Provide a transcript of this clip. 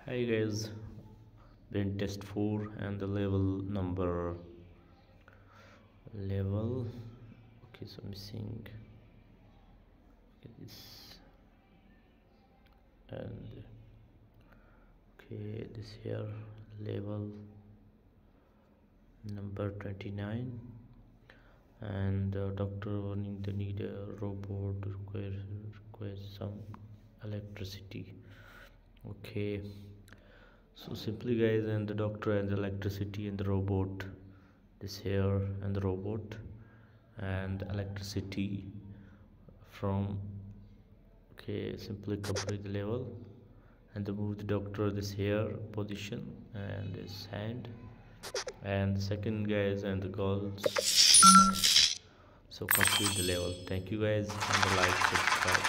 Hi guys, been test 4 and the level okay, so missing this and okay, this here level number 29 and doctor warning the need a robot requires some electricity. Okay, so simply guys, and the doctor and the electricity and the robot, this here and the robot and electricity from okay, simply copy the level and the move the doctor this here position and his hand, and the second guys and the goals. So complete the level. Thank you guys, and the like, subscribe.